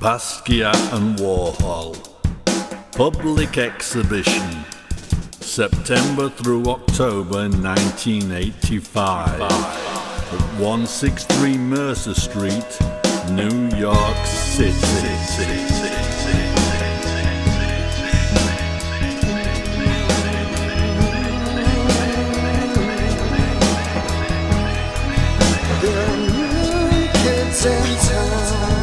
Basquiat and Warhol. Public exhibition. September through October 1985 at 163 Mercer Street, New York City. In town,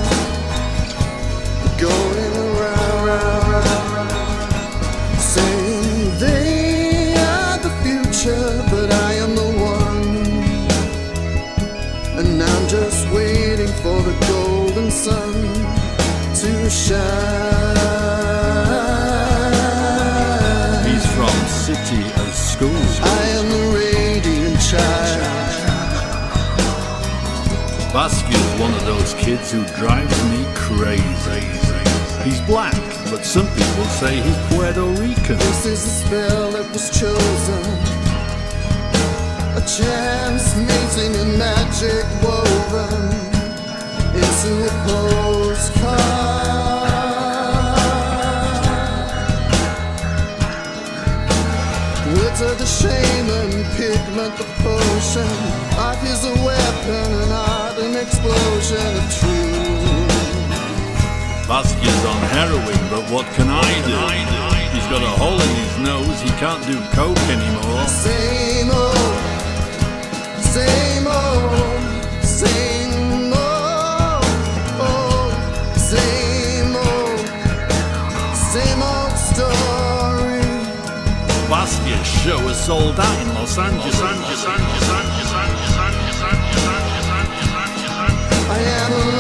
going around, saying they are the future, but I am the one, and I'm just waiting for the golden sun to shine. He's from city and school. I am the radiant child. Basquiat's one of those kids who drives me crazy. He's black, but some people say he's Puerto Rican. This is the spell that was chosen, a chance meeting and magic woven into a postcard. Words of the shaman, pigment the potion. Art is a weapon and art an explosion of truth. Basquiat's on heroin, but what can I do? He's got a hole in his nose, he can't do coke anymore. Same old, same old, same old, same old, same old story. Basquiat's show is sold out in Los Angeles. I am